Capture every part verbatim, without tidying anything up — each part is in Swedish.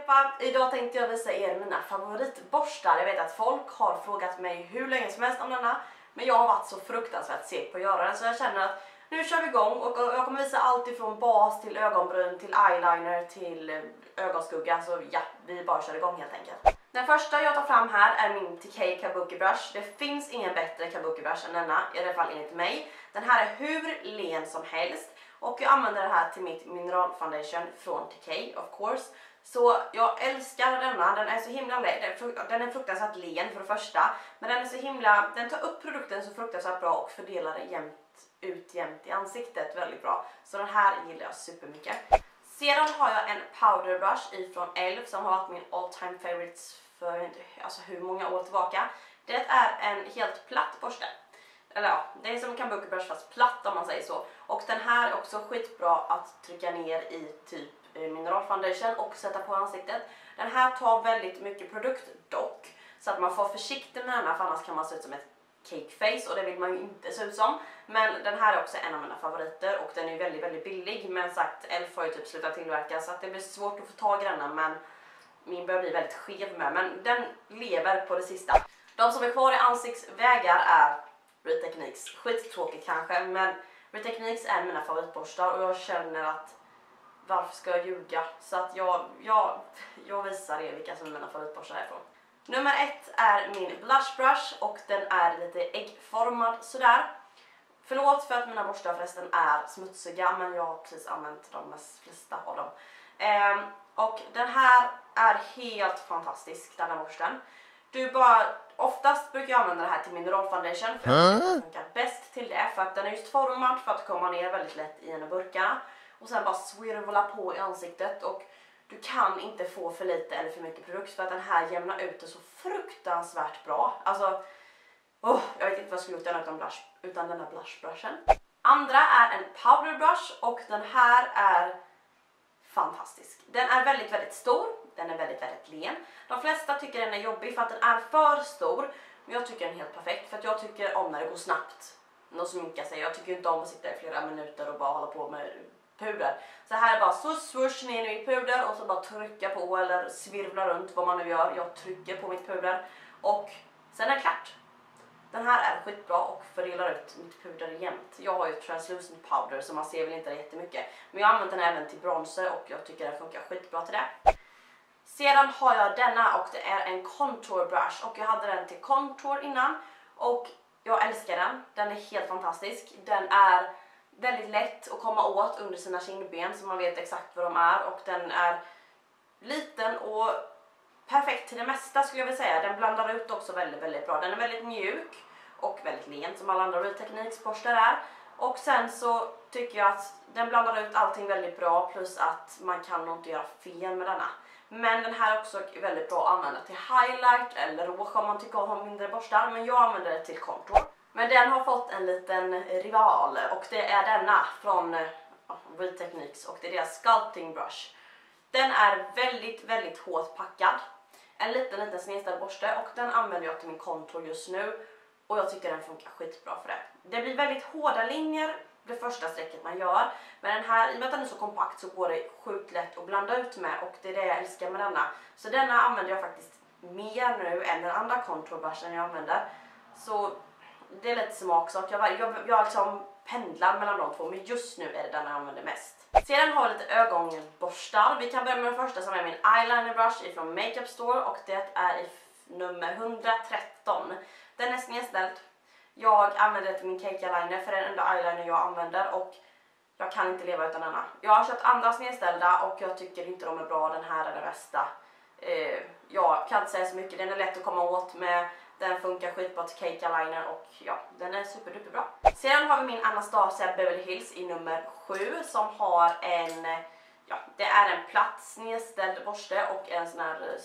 allihopa! Idag tänkte jag visa er mina favoritborstar. Jag vet att folk har frågat mig hur länge som helst om denna, men jag har varit så fruktansvärt seg på att göra den, så jag känner att nu kör vi igång och jag kommer visa allt ifrån bas till ögonbryn till eyeliner till ögonskugga, så ja, vi bara kör igång helt enkelt. Den första jag tar fram här är min T K Kabuki Brush. Det finns ingen bättre Kabuki Brush än denna, i alla fall enligt mig. Den här är hur len som helst. Och jag använder det här till mitt mineral foundation från T K, of course. Så jag älskar denna, den är så himla lätt. Den är fruktansvärt len för det första. Men den är så himla, den tar upp produkten så fruktansvärt bra och fördelar det jämnt ut jämnt i ansiktet väldigt bra. Så den här gillar jag supermycket. Sedan har jag en powder brush ifrån E L F som har varit min all time favorites för alltså hur många år tillbaka. Det är en helt platt borste. Eller ja, det är som en Kabuki Brush fast platt om man säger så. Och den här är också skitbra att trycka ner i typ mineral foundation och sätta på ansiktet. Den här tar väldigt mycket produkt dock, så att man får försiktig med den här, för annars kan man se ut som ett cake face och det vill man ju inte se ut som. Men den här är också en av mina favoriter och den är väldigt väldigt billig, men sagt E L F har ju typ slutat tillverka så att det blir svårt att få tag i denna, men min börjar bli väldigt skev med, men den lever på det sista. De som är kvar i ansiktsvägar är Retechniques. Skittråkigt kanske, men Retechniques är mina favoritborstar och jag känner att varför ska jag ljuga? Så att jag, jag, jag visar er vilka som är mina favoritborstar härifrån. Nummer ett är min blush brush och den är lite äggformad sådär. Förlåt för att mina borstar förresten är smutsiga, men jag har precis använt de mest flesta av dem. Ehm, och den här är helt fantastisk, den här borsten. Du bara, oftast brukar jag använda det här till mineral foundation för att det funkar bäst till det. För att den är just formad för att komma ner väldigt lätt i en av burkarna. Och sen bara swirvla på i ansiktet och du kan inte få för lite eller för mycket produkt för att den här jämnar ut det så fruktansvärt bra. Alltså, oh, jag vet inte vad jag skulle gjort den utan, blush, utan den här blush brushen. Andra är en powder brush och den här är fantastisk. Den är väldigt väldigt stor, den är väldigt väldigt len. De flesta tycker den är jobbig för att den är för stor, men jag tycker den är helt perfekt för att jag tycker om när det går snabbt. Något som sminka sig. Jag tycker inte om att sitta i flera minuter och bara hålla på med puder. Så här är bara så swoosh ner i puder och så bara trycka på eller svirvla runt vad man nu gör. Jag trycker på mitt puder och sen är det klart. Den här är skitbra och fördelar ut mitt puder jämt. Jag har ju translucent powder så man ser väl inte det jättemycket. Men jag använder den även till bronzer och jag tycker den funkar skitbra till det. Sedan har jag denna och det är en contour brush och jag hade den till contour innan och jag älskar den. Den är helt fantastisk. Den är väldigt lätt att komma åt under sina kindben så man vet exakt vad de är och den är liten och perfekt till det mesta skulle jag vilja säga. Den blandar ut också väldigt väldigt bra. Den är väldigt mjuk och väldigt len som alla andra Retechniques borstar är. Och sen så tycker jag att den blandar ut allting väldigt bra plus att man kan nog inte göra fel med denna. Men den här är också väldigt bra att använda till highlight eller rouge om man tycker om att ha mindre borstar, men jag använder det till contour. Men den har fått en liten rival och det är denna från uh, Retechniques och det är deras sculpting brush. Den är väldigt väldigt hårt packad. En liten liten snedställd borste och den använder jag till min contour just nu och jag tycker den funkar skitbra för det. Det blir väldigt hårda linjer det första strecket man gör, men den här, i och med att den är så kompakt så går det sjukt lätt att blanda ut med och det är det jag älskar med denna. Så denna använder jag faktiskt mer nu än den andra contour brushen jag använder. Så det är lite smaksak. Jag, jag, jag liksom pendlar mellan de två, men just nu är det den jag använder mest. Sedan har vi lite ögonborstar. Vi kan börja med den första som är min eyeliner brush ifrån Makeup Store och det är i nummer hundratretton. Den är snedställd. Jag använder det till min cake eyeliner för det är den enda eyeliner jag använder och jag kan inte leva utan denna. Jag har köpt andra snedställda och jag tycker inte de är bra. Den här är den bästa. Eh, jag kan inte säga så mycket. Den är lätt att komma åt med. Den funkar skitbra till cake eyeliner och ja, den är superduper bra. Sedan har vi min Anastasia Beverly Hills i nummer sju som har en, ja, det är en platt snedställd borste och en sån här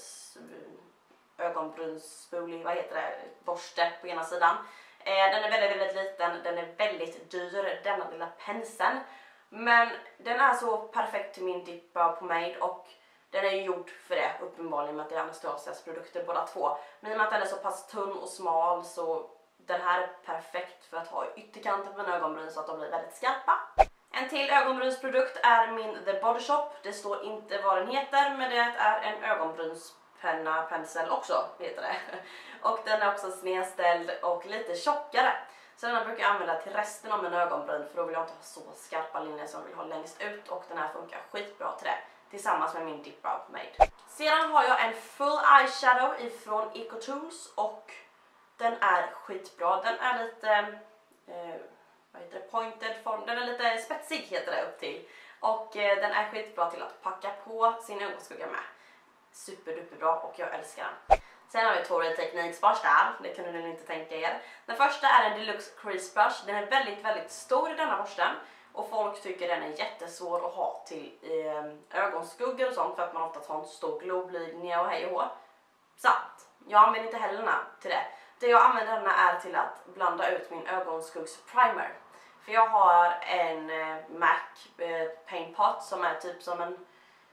ögonbrynsspoolie, vad heter det, borste på ena sidan. Eh, den är väldigt väldigt liten, den är väldigt dyr, denna lilla penseln. Men den är så perfekt till min dip brow pomade och den är ju gjord för det, uppenbarligen med att det är Anastasias produkter båda två. Men i och med att den är så pass tunn och smal så den här är perfekt för att ha i ytterkanten på mina ögonbryn så att de blir väldigt skarpa. En till ögonbrynsprodukt är min The Body Shop. Det står inte vad den heter, men det är en ögonbrynspenna, pensel också heter det. Och den är också snedställd och lite tjockare. Så den här brukar jag använda till resten av mina ögonbryn, för då vill jag inte ha så skarpa linjer som jag vill ha längst ut. Och den här funkar skitbra till det, tillsammans med min Dip Brow Pomade. Sedan har jag en full eyeshadow ifrån Ecotools och den är skitbra. Den är lite eh, vad heter det? Pointed form. Den är lite spetsig heter det upp till. Och eh, den är skitbra till att packa på sin ögonskugga med. Superduperbra och jag älskar den. Sen har vi två teknikborstar, det kunde ni inte tänka er. Den första är en Deluxe Crease Brush. Den är väldigt, väldigt stor i denna borsten. Och folk tycker den är jättesvår att ha till eh, ögonskuggor och sånt, för att man ofta har en stor globlinje och hej och hå. Sant. Jag använder inte heller den här till det. Det jag använder den här är till att blanda ut min ögonskuggsprimer. För jag har en eh, MAC eh, Paint Pot som är typ som en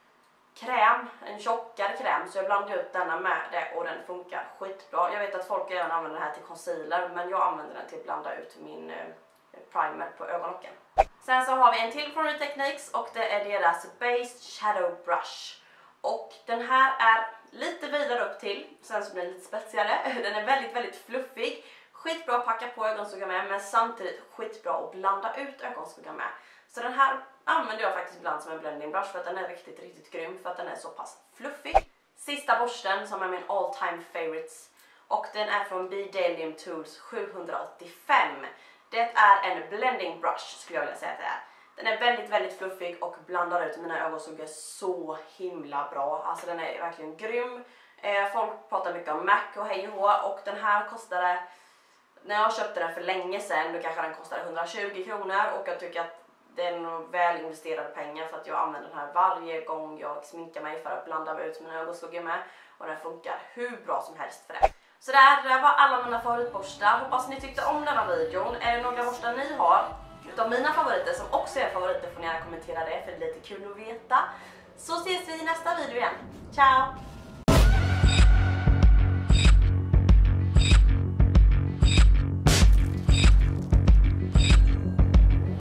kräm, en tjockare kräm, så jag blandar ut denna med det och den funkar skitbra. Jag vet att folk även använder den här till concealer, men jag använder den till att blanda ut min eh, primer på ögonlocken. Sen så har vi en till från Real Techniques och det är deras Base Shadow Brush. Och den här är lite vidare upp till, sen så blir den lite spetsigare. Den är väldigt, väldigt fluffig. Skitbra att packa på ögonskugga med, men samtidigt skitbra att blanda ut ögonskugga med. Så den här använder jag faktiskt ibland som en blending brush för att den är riktigt, riktigt grym för att den är så pass fluffig. Sista borsten som är min all time favorites och den är från Bdellium Tools sjuhundraåttiofem. Det är en blending brush skulle jag vilja säga att det är. Den är väldigt, väldigt fluffig och blandar ut mina ögonskuggor så himla bra. Alltså den är verkligen grym. Eh, folk pratar mycket om MAC och hej och hå, och den här kostade, när jag köpte den för länge sedan, då kanske den kostade hundratjugo kronor, och jag tycker att det är nog väl investerade pengar för att jag använder den här varje gång jag sminkar mig för att blanda ut mina ögonskuggor med, och den funkar hur bra som helst för det. Så där, där var alla mina favoritborstar. Hoppas ni tyckte om denna videon. Är det några borstar ni har utav mina favoriter som också är favoriter, får ni gärna kommentera det, för det är lite kul att veta. Så ses vi i nästa video igen. Ciao!